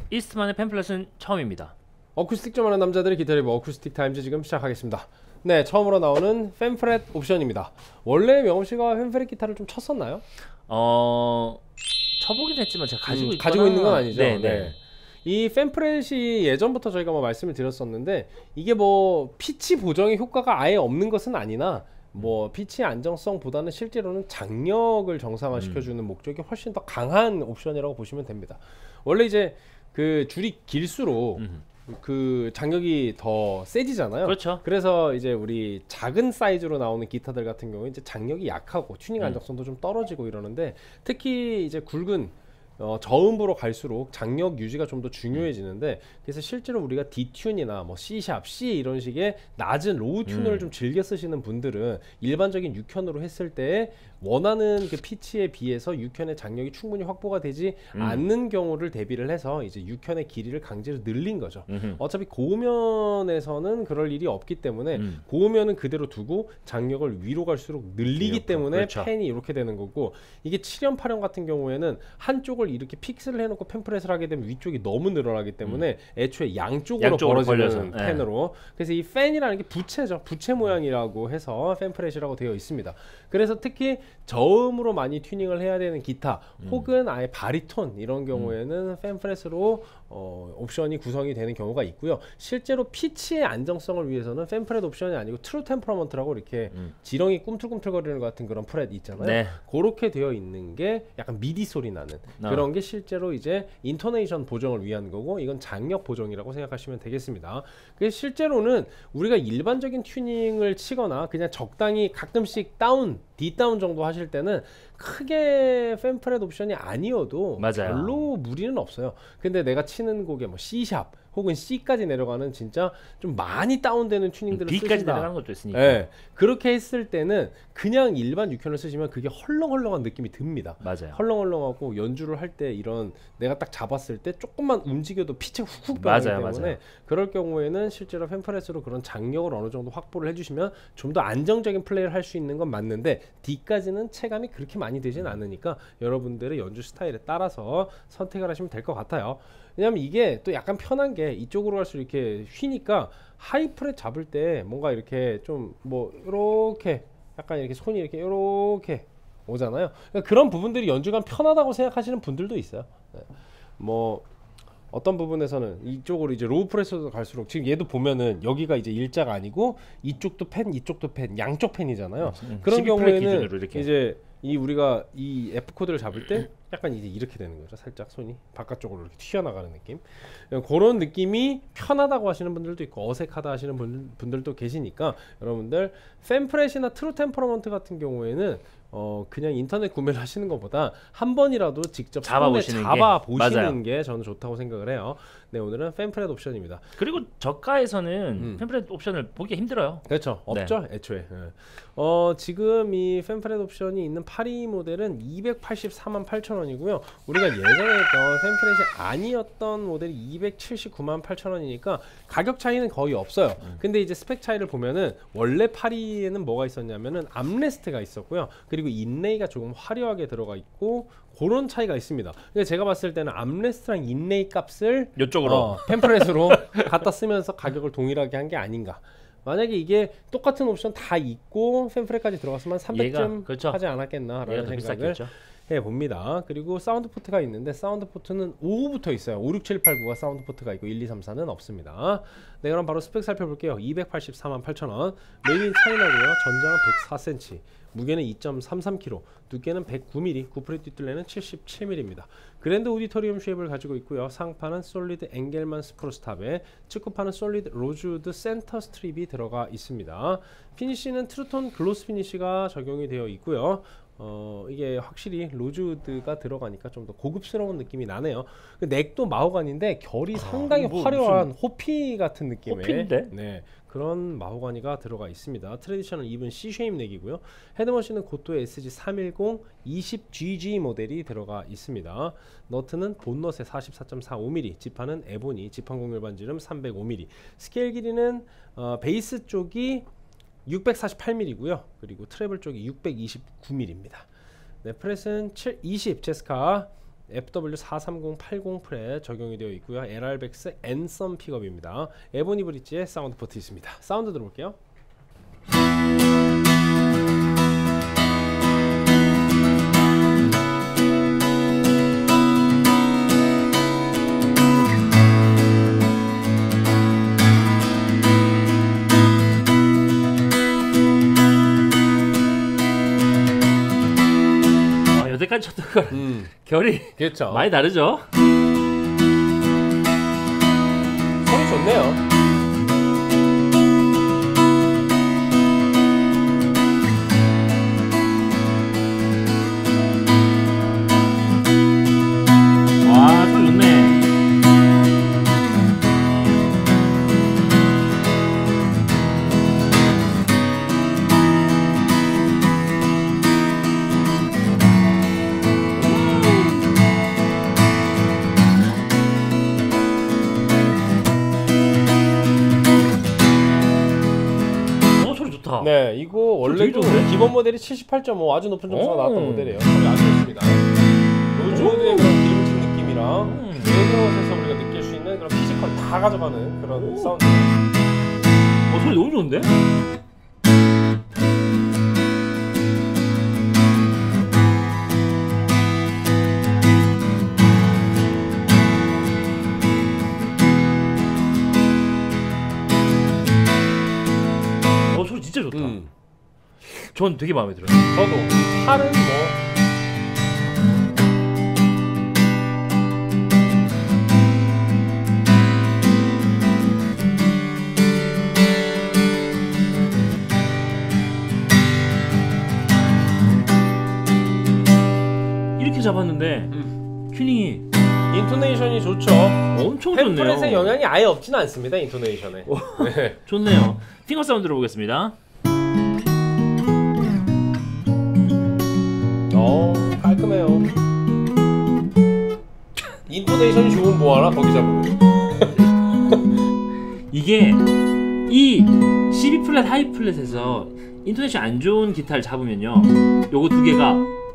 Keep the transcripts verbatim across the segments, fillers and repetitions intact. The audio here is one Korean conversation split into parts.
이스트만의 팸플렛은 처음입니다. 어쿠스틱 좀 하는 남자들의 기타 리뷰 어쿠스틱 타임즈 지금 시작하겠습니다. 네, 처음으로 나오는 팸프렛 옵션입니다. 원래 명호씨가 팸프렛 기타를 좀 쳤었나요? 어... 쳐보긴 했지만 제가 가지고 음, 있거나... 가지고 있는 건 아니죠. 네, 네. 네. 이 팸프렛이 예전부터 저희가 뭐 말씀을 드렸었는데 이게 뭐 피치 보정의 효과가 아예 없는 것은 아니나 뭐 피치 안정성보다는 실제로는 장력을 정상화시켜주는 음. 목적이 훨씬 더 강한 옵션이라고 보시면 됩니다. 원래 이제 그 줄이 길수록 음. 그 장력이 더 세지잖아요. 그렇죠. 그래서 이제 우리 작은 사이즈로 나오는 기타들 같은 경우에 이제 장력이 약하고 튜닝 안정성도 음. 좀 떨어지고 이러는데 특히 이제 굵은 어, 저음부로 갈수록 장력 유지가 좀 더 중요해지는데 그래서 실제로 우리가 D튠이나 뭐 C샵, C 이런 식의 낮은 로우 튠을 음. 좀 즐겨 쓰시는 분들은 일반적인 육현으로 했을 때 원하는 그 피치에 비해서 육현의 장력이 충분히 확보가 되지 음. 않는 경우를 대비를 해서 이제 육현의 길이를 강제로 늘린 거죠. 음흠. 어차피 고음연에서는 그럴 일이 없기 때문에 음. 고음연은 그대로 두고 장력을 위로 갈수록 늘리기 때문에 그렇죠. 펜이 이렇게 되는 거고 이게 칠연 팔연 같은 경우에는 한쪽을 이렇게 픽스를 해놓고 펜프렛을 하게 되면 위쪽이 너무 늘어나기 때문에 음. 애초에 양쪽으로, 양쪽으로 벌어지는 벌려서. 펜으로 네. 그래서 이 펜이라는 게 부채죠. 부채 모양이라고 해서 펜프렛이라고 되어 있습니다. 그래서 특히 저음으로 많이 튜닝을 해야 되는 기타 음. 혹은 아예 바리톤 이런 경우에는 음. 펜프렛으로 어, 옵션이 구성이 되는 경우가 있고요. 실제로 피치의 안정성을 위해서는 펜프렛 옵션이 아니고 트루 템퍼러먼트라고 이렇게 음. 지렁이 꿈틀꿈틀거리는 것 같은 그런 프렛 있잖아요. 네. 그렇게 되어 있는 게 약간 미디 소리 나는 어. 그런 게 실제로 이제 인토네이션 보정을 위한 거고 이건 장력 보정이라고 생각하시면 되겠습니다. 그래서 실제로는 우리가 일반적인 튜닝을 치거나 그냥 적당히 가끔씩 다운 D 다운 정도 하실 때는 크게 펜프렛 옵션이 아니어도 맞아요. 별로 무리는 없어요. 근데 내가 치는 곡에 뭐 C샵 혹은 C까지 내려가는 진짜 좀 많이 다운되는 튜닝들을 B까지 쓰신다. 내려가는 것도 있으니까. 네, 그렇게 했을 때는 그냥 일반 육현을 쓰시면 그게 헐렁헐렁한 느낌이 듭니다. 맞아요. 헐렁헐렁하고 연주를 할 때 이런 내가 딱 잡았을 때 조금만 움직여도 피치 훅훅 변하기 때문에 맞아요. 그럴 경우에는 실제로 펜프렛으로 그런 장력을 어느 정도 확보를 해주시면 좀 더 안정적인 플레이를 할 수 있는 건 맞는데 D까지는 체감이 그렇게 많이 되진 않으니까 여러분들의 연주 스타일에 따라서 선택을 하시면 될 것 같아요. 왜냐면 이게 또 약간 편한 게 이쪽으로 갈수록 이렇게 휘니까 하이 프렛 잡을 때 뭔가 이렇게 좀 뭐 이렇게 약간 이렇게 손이 이렇게 이렇게 오잖아요. 그러니까 그런 부분들이 연주가 편하다고 생각하시는 분들도 있어요. 네. 뭐 어떤 부분에서는 이쪽으로 이제 로우 프레스로 갈수록 지금 얘도 보면은 여기가 이제 일자가 아니고 이쪽도 펜 이쪽도 펜 양쪽 펜이잖아요. 음, 그런 경우에는 이제 이 우리가 이 F 코드를 잡을 때 약간 이제 이렇게 되는 거죠. 살짝 손이 바깥쪽으로 이렇게 튀어나가는 느낌. 그런 느낌이 편하다고 하시는 분들도 있고 어색하다 하시는 분, 분들도 계시니까 여러분들 펜프렛이나 트루 템퍼러먼트 같은 경우에는 어 그냥 인터넷 구매를 하시는 것보다 한 번이라도 직접 잡아보시는, 잡아 보시는 게 저는 좋다고 생각을 해요. 네, 오늘은 펜프렛 옵션입니다. 그리고 저가에서는 음. 펜프렛 옵션을 보기 힘들어요. 그렇죠. 없죠. 네. 애초에. 네. 어 지금 이 펜프렛 옵션이 있는 파리 모델은 이백팔십사만 팔천 원이고요. 우리가 예전에 했던 펜프렛이 아니었던 모델이 이백칠십구만 팔천 원이니까 가격 차이는 거의 없어요. 음. 근데 이제 스펙 차이를 보면은 원래 파리에는 뭐가 있었냐면은 암레스트가 있었고요. 그리고 인레이가 조금 화려하게 들어가 있고 그런 차이가 있습니다. 근데 제가 봤을 때는 암레스트랑 인레이 값을 이쪽으로 어, 펜프렛으로 갖다 쓰면서 가격을 동일하게 한 게 아닌가. 만약에 이게 똑같은 옵션 다 있고 펜프렛까지 들어갔으면 삼백쯤 그렇죠. 하지 않았겠나라는 생각을 해봅니다. 그리고 사운드 포트가 있는데 사운드 포트는 오부터 있어요. 오, 육, 칠, 팔, 구가 사운드 포트가 있고 일, 이, 삼, 사는 없습니다. 네, 그럼 바로 스펙 살펴볼게요. 이백팔십사만 팔천 원 메이드 인 차이나고요. 전장은 백사 센티미터, 무게는 이 점 삼삼 킬로그램, 두께는 백구 밀리미터, 구프렛 뒷둘레는 칠십칠 밀리미터입니다. 그랜드 오디토리움 쉐입을 가지고 있고요. 상판은 솔리드 앵겔만 스프루스 탑에 측구판은 솔리드 로즈우드 센터 스트립이 들어가 있습니다. 피니쉬는 트루톤 글로스 피니쉬가 적용이 되어 있고요. 어 이게 확실히 로즈우드가 들어가니까 좀 더 고급스러운 느낌이 나네요. 그 넥도 마호가니인데 결이 아, 상당히 뭐 화려한 호피 같은 느낌의 호피인데? 네, 그런 마호가니가 들어가 있습니다. 트레디셔널 이븐 C 쉐입 넥이고요. 헤드머신은 고토의 에스지 삼백십 이십 지지 모델이 들어가 있습니다. 너트는 본넛의 사십사 점 사오 밀리미터, 지판은 에보니, 지판 공률 반지름 삼백오 밀리미터, 스케일 길이는 어, 베이스 쪽이 육백사십팔 밀리미터고요. 그리고 트래블 쪽이 육백이십구 밀리미터입니다. 네, 프렛은 칠 이십 제스카 에프 더블유 사삼공 팔공 프렛 적용이 되어 있고요. 엘알백스 앤썸 픽업입니다. 에보니 브릿지에 사운드 포트 있습니다. 사운드 들어볼게요. 여태까지 쳤던 거 음. 결이 그렇죠. 많이 다르죠? 소리 좋네요. 와, 소리 좋네. 네, 이거 원래도 기본 모델이 칠십팔 점 오 아주 높은 점수가 나왔던 모델이에요. 소리 아주 좋습니다. 로즈우드의 그런 기름진 느낌이랑 음. 웨이브에서 우리가 느낄 수 있는 그런 피지컬 다 가져가는 그런 오. 사운드. 어, 소리 너무 좋은데? 어, 소리 진짜 좋다. 음. 전 되게 마음에 들어요. 저도 팔은 뭐 이렇게 잡았는데 음. 튜닝이 인토네이션이 좋죠. 엄청 좋네요. 펜프렛의 영향이 아예 없지는 않습니다. 인토네이션에. 네. 좋네요. 핑거 사운드 들어보겠습니다. 어, 깔끔해요. 인토네이션이 좋은 뭐하나 거기 잡으면. 이게 이 십이 플랫 하이 플랫에서 인토네이션 안 좋은 기타를 잡으면요, 요거 두 개가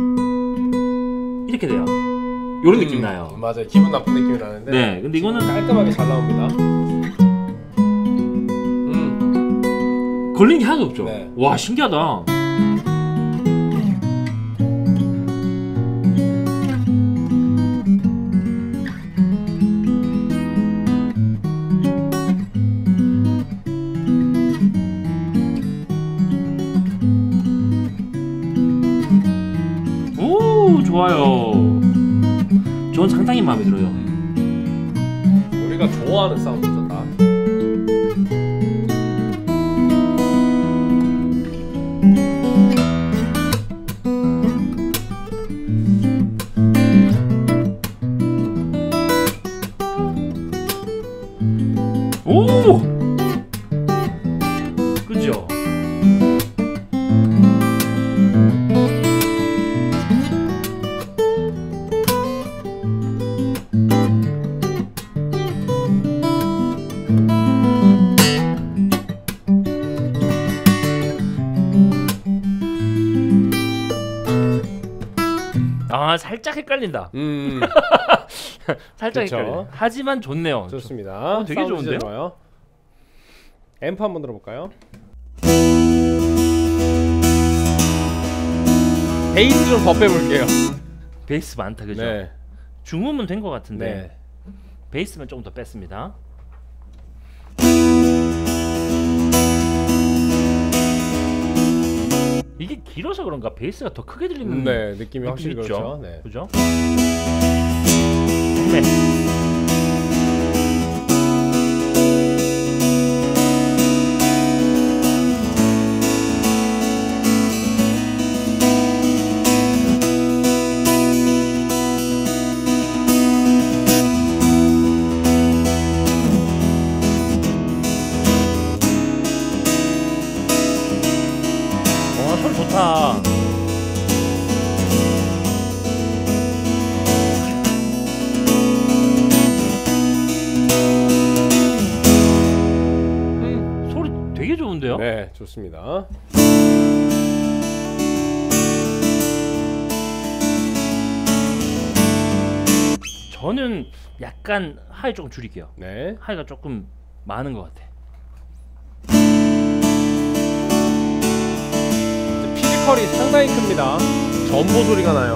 이렇게 돼요. 요런 음, 느낌 나요. 맞아요. 기분 나쁜 느낌이 나는데. 네, 근데 이거는 깔끔하게 잘 나옵니다. 음. 걸린 게 하나도 없죠. 네. 와, 신기하다. 오, 좋아요. 전 상당히 마음에 들어요. 우리가 좋아하는 사운드죠, 다. 오! 그죠? 아, 살짝 헷갈린다. 음. 살짝 그쵸. 헷갈려. 하지만 좋네요. 좋습니다. 어, 되게 사운드 좋은데요? 좋아요. 앰프 한번 들어볼까요? 베이스 좀 더 빼볼게요. 베이스 많다, 그죠? 네. 중음은 된 것 같은데 네. 베이스만 조금 더 뺐습니다. 이게 길어서 그런가 베이스가 더 크게 들리는 네, 느낌이 확실히 있죠? 그렇죠. 네. 그죠? 네. 와, 소리 좋다. 음. 소리 되게 좋은데요? 네, 좋습니다. 저는 약간 하이 조금 줄일게요. 네. 하이가 조금 많은 것 같아. 피지컬이 상당히 큽니다. 전보 소리가 나요.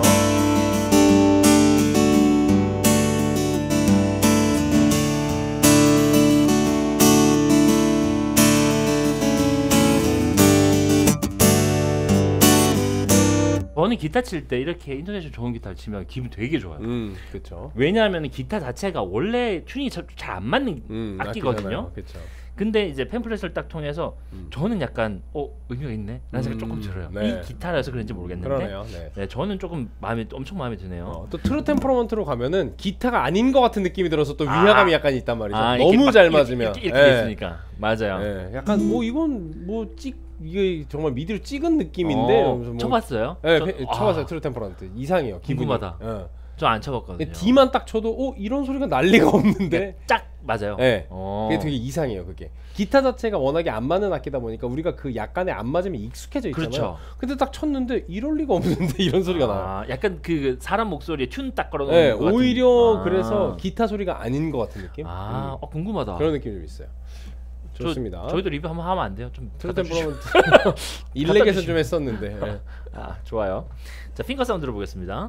저는 기타 칠 때 이렇게 인터내셔널 좋은 기타를 치면 기분 되게 좋아요. 음, 그렇죠. 왜냐하면 기타 자체가 원래 튜닝이 잘 안 맞는 음, 악기거든요. 그렇죠. 근데 이제 팸플렛을 딱 통해서 음. 저는 약간 어 의미가 있네 라는 생각 음, 조금 들어요. 네. 이 기타라서 그런지 모르겠는데 그러네요. 네. 네, 저는 조금 마음에 엄청 마음에 드네요. 어, 또 트루 템퍼러먼트로 가면은 기타가 아닌 것 같은 느낌이 들어서 또 아. 위화감이 약간 있단 말이죠. 아, 너무 막 잘 이렇게, 맞으면 이렇게, 이렇게 예. 있으니까 맞아요. 예. 약간 뭐 이건 뭐 찍 이게 정말 미디로 찍은 느낌인데 어, 뭐, 쳐봤어요? 예, 저- 저, 아, 쳐봤어요. 트루 템퍼러먼트 이상해요. 기분이. 궁금하다. 예. 저 안 쳐봤거든요. D만 딱 쳐도 어 이런 소리가 날 리가 없는데. 짝 맞아요. 예. 어. 그게 되게 이상해요. 그게 기타 자체가 워낙에 안 맞는 악기다 보니까 우리가 그 약간의 안 맞으면 익숙해져 있잖아요. 그렇죠. 근데 딱 쳤는데 이럴 리가 없는데 이런 소리가 나요. 아, 약간 그 사람 목소리에 튠 딱 걸어 놓은 네, 것 같은. 오히려 아. 그래서 기타 소리가 아닌 것 같은 느낌. 아, 음. 어, 궁금하다. 그런 느낌이 좀 있어요. 저- 좋습니다. 저희도 리뷰 한번 하면 안 돼요? 좀 트루 갖다 주시죠. 템퍼러먼트 일렉에서 주시죠. 좀 했었는데. 예. 아, 좋아요. 자, 핑거 사운드 들어보겠습니다.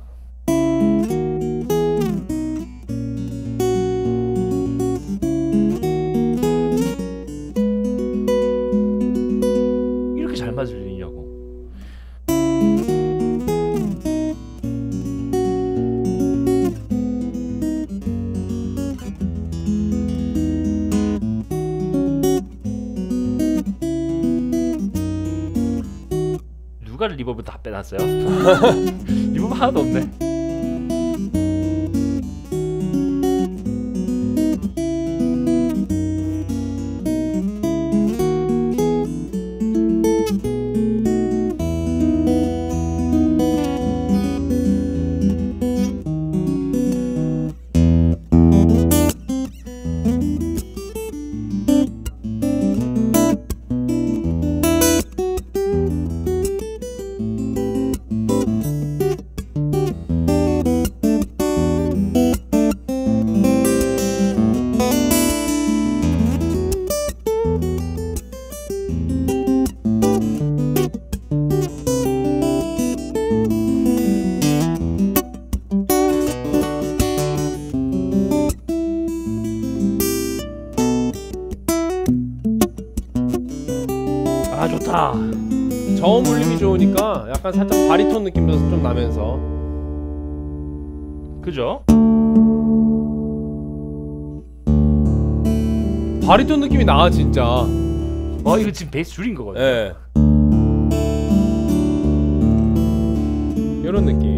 이렇게 잘 맞을 일이냐고. 누가 리버브 다 빼놨어요? 리버브 하나도 없네. 아, 좋다. 저음 울림이 좋으니까 약간 살짝 바리톤 느낌도 좀 나면서. 그죠? 바리톤 느낌이 나 진짜. 어, 이거 지금 베이스 줄인 거거든요. 예. 이런 느낌.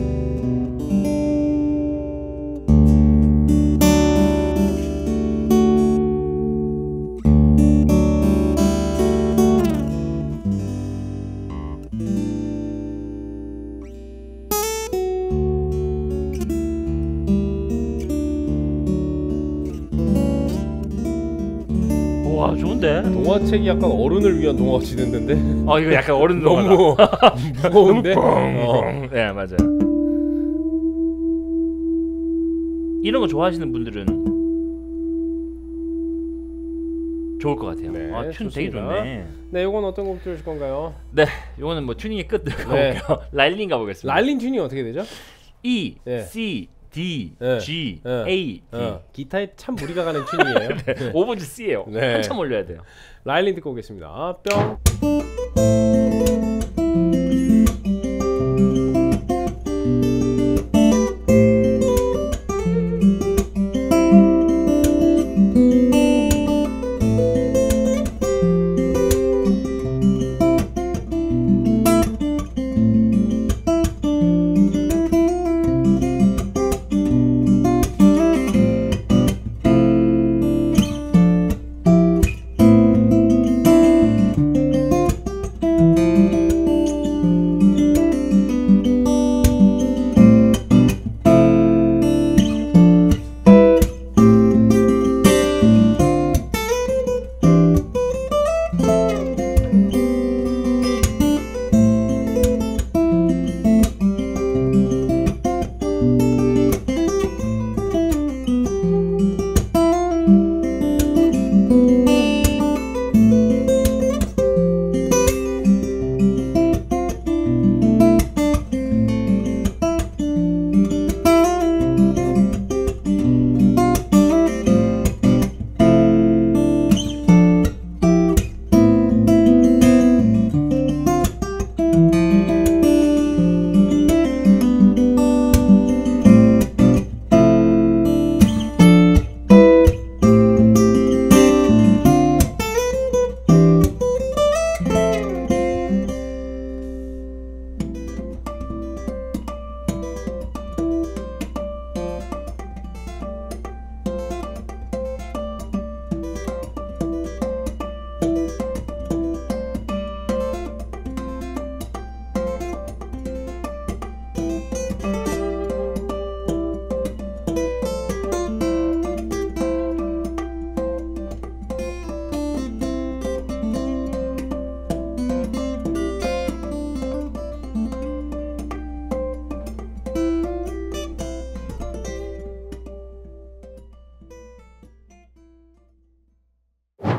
와, 좋은데? 동화책이 약간 어른을 위한 동화같이 됐는데 어, 이거 약간 어른 동화다. 너무 무거운데. 어. 뻥. 네, 맞아요. 이런 거 좋아하시는 분들은 좋을 것 같아요. 네, 아, 튠 되게 좋습니다. 좋네. 네, 이건 어떤 곡 들으실 건가요? 네, 이거는 뭐 튜닝의 끝 네. 가볼게요. 라일린 가보겠습니다. 라일린 튜닝 어떻게 되죠? E, 네. C, D, 네. G, 네. A, D. 어, 기타에 참 무리가 가는 튜닝이에요. 네. 오 번째 C예요. 네. 한참 올려야 돼요. 라일린 듣고 오겠습니다. 뿅.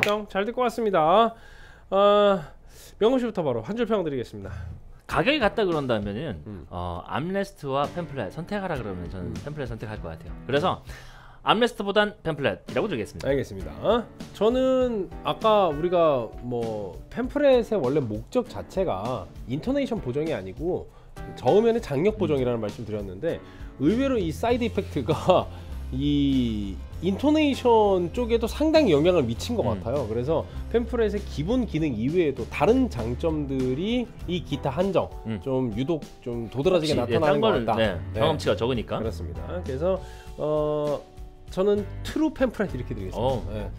설명 잘 듣고 왔습니다. 어, 명훈 씨부터 바로 한 줄 평 드리겠습니다. 가격이 같다 그런다면은 음. 어, 암레스트와 팸플렛 선택하라 그러면 저는 음. 팸플렛 선택할 것 같아요. 그래서 암레스트보단 팸플렛이라고 드리겠습니다. 알겠습니다. 저는 아까 우리가 뭐 팸플렛의 원래 목적 자체가 인토네이션 보정이 아니고 저음연의 장력 보정이라는 음. 말씀 드렸는데 의외로 이 사이드 이펙트가 이 인토네이션 쪽에도 상당히 영향을 미친 것 음. 같아요. 그래서 팸플렛의 기본 기능 이외에도 다른 장점들이 이 기타 한정 음. 좀 유독 좀 도드라지게 나타나는 것 같다. 네, 경험치가 네. 적으니까. 그렇습니다. 그래서 어, 저는 트루 팸플렛 이렇게 드리겠습니다. 네.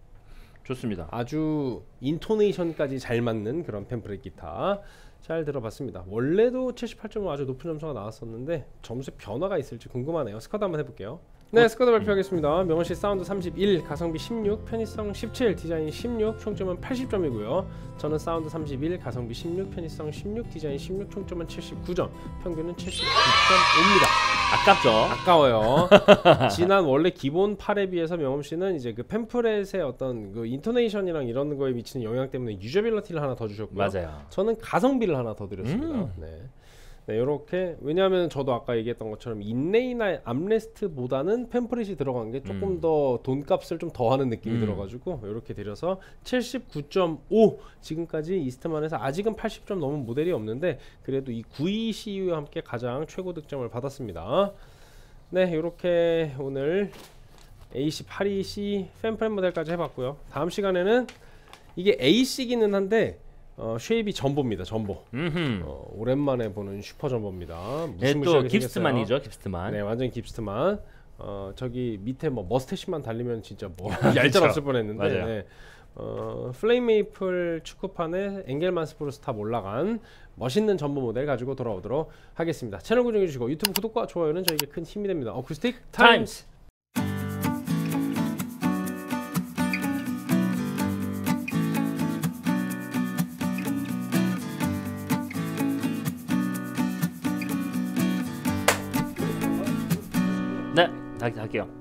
좋습니다. 아주 인토네이션까지 잘 맞는 그런 팸플렛 기타 잘 들어봤습니다. 원래도 칠십팔 점 오 아주 높은 점수가 나왔었는데 점수에 변화가 있을지 궁금하네요. 스쿼드 한번 해볼게요. 네, 스쿼드 발표하겠습니다. 명훈씨 사운드 삼십일, 가성비 십육, 편의성 십칠, 디자인 십육, 총점은 팔십 점이고요. 저는 사운드 삼십일, 가성비 십육, 편의성 십육, 디자인 십육, 총점은 칠십구 점, 평균은 칠십구 점 오입니다. 아깝죠? 아까워요. 지난 원래 기본 팔에 비해서 명훈씨는 이제 그 팸플렛의 어떤 그 인토네이션이랑 이런 거에 미치는 영향 때문에 유저빌리티를 하나 더 주셨고요. 맞아요. 저는 가성비를 하나 더 드렸습니다. 음. 네. 네, 이렇게 왜냐하면 저도 아까 얘기했던 것처럼 인레이나 암레스트보다는 팸플렛이 들어간 게 조금 음. 더 돈값을 좀 더하는 느낌이 음. 들어가지고 이렇게 드려서 칠십구 점 오 지금까지 이스트만에서 아직은 팔십 점 넘은 모델이 없는데 그래도 이 구십이 씨유와 함께 가장 최고 득점을 받았습니다. 네, 이렇게 오늘 에이씨 팔십이 씨 팸플렛 모델까지 해봤고요. 다음 시간에는 이게 에이씨기는 한데 어, 쉐입이 전보입니다. 전보. 어, 오랜만에 보는 슈퍼 전보입니다. 네, 또 깁스트만이죠. 깁스트만. 네, 완전 깁스트만. 어, 저기 밑에 뭐 머스태시만 달리면 진짜 뭐 얄짤 없을 뻔했는데. 맞아요. 네. 어, 플레임 메이플 축구판에 엥겔만 스프루스 탑 올라간 멋있는 전보 모델 가지고 돌아오도록 하겠습니다. 채널 고정해 주시고 유튜브 구독과 좋아요는 저에게 큰 힘이 됩니다. 어쿠스틱 타임스. 네, 다 할게요.